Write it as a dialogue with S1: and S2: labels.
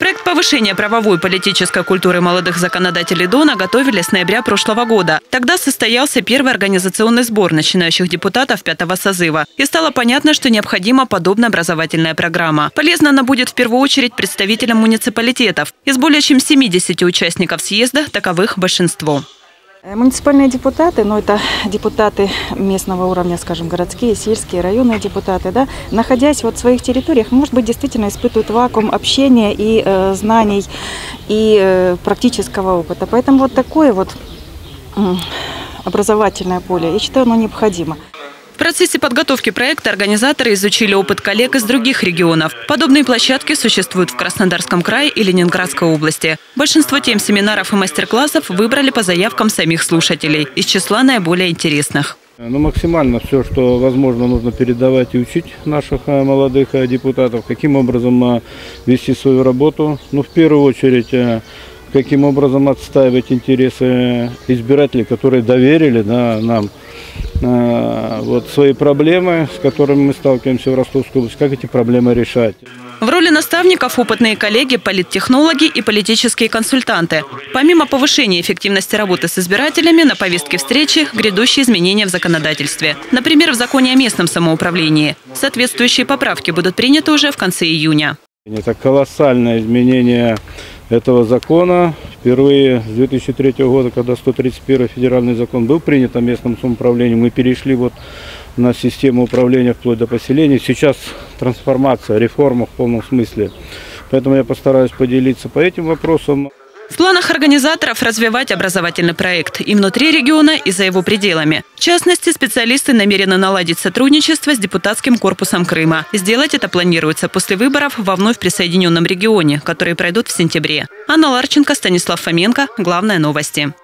S1: Проект повышения правовой и политической культуры молодых законодателей Дона готовили с ноября прошлого года. Тогда состоялся первый организационный сбор начинающих депутатов 5-го созыва. И стало понятно, что необходима подобная образовательная программа. Полезна она будет в первую очередь представителям муниципалитетов. Из более чем 70 участников съезда таковых большинство.
S2: Муниципальные депутаты, это депутаты местного уровня, скажем, городские, сельские, районные депутаты, да, находясь в своих территориях, может быть, действительно испытывают вакуум общения и знаний, и практического опыта. Поэтому такое образовательное поле, я считаю, оно необходимо.
S1: В процессе подготовки проекта организаторы изучили опыт коллег из других регионов. Подобные площадки существуют в Краснодарском крае и Ленинградской области. Большинство тем семинаров и мастер-классов выбрали по заявкам самих слушателей из числа наиболее интересных.
S3: Максимально все, что возможно, нужно передавать и учить наших молодых депутатов, каким образом вести свою работу. В первую очередь, каким образом отстаивать интересы избирателей, которые доверили нам свои проблемы, с которыми мы сталкиваемся в Ростовской области, как эти проблемы решать.
S1: В роли наставников опытные коллеги, политтехнологи и политические консультанты. Помимо повышения эффективности работы с избирателями, на повестке встречи грядущие изменения в законодательстве. Например, в законе о местном самоуправлении. Соответствующие поправки будут приняты уже в конце июня.
S3: Это колоссальное изменение этого закона. Впервые с 2003 года, когда 131 федеральный закон был принят о местном самоуправлении, мы перешли на систему управления вплоть до поселения. Сейчас трансформация, реформа в полном смысле. Поэтому я постараюсь поделиться по этим вопросам.
S1: В планах организаторов развивать образовательный проект и внутри региона, и за его пределами. В частности, специалисты намерены наладить сотрудничество с депутатским корпусом Крыма. Сделать это планируется после выборов во вновь присоединенном регионе, которые пройдут в сентябре. Анна Ларченко, Станислав Фоменко. Главное новости.